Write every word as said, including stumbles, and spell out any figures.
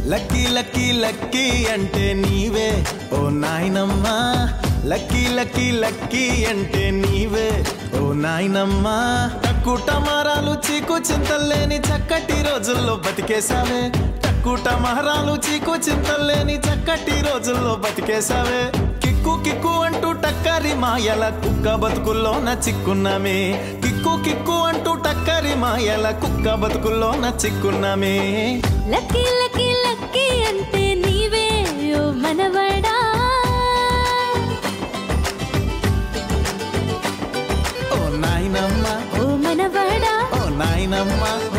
lucky lucky lucky అంటే నీవే ఓ నాయనమ్మా లక్కీ లక్కీ లక్కీ అంటే నీవే ఓ నాయనమ్మా టక్కుటమారాలు చీకు చింతల్లేని చక్కటి రోజుల్లో బతికేసావే టక్కుటమారాలు చీకు చింతల్లేని చక్కటి రోజుల్లో బతికేసావే కిక్కు కిక్కు అంటూ టక్కరి మాయల కుక్క బతుకుల్లోన చిక్కున్నామే కిక్కు కిక్కు అంటూ టక్కరి మాయల కుక్క బతుకుల్లోన చిక్కున్నామే లక్కీ లక్కీ లక్కీ అంటే నీవే ఓ మనవడా ఓ నాయనమ్మా ఓ మనవడా ఓ నాయనమ్మా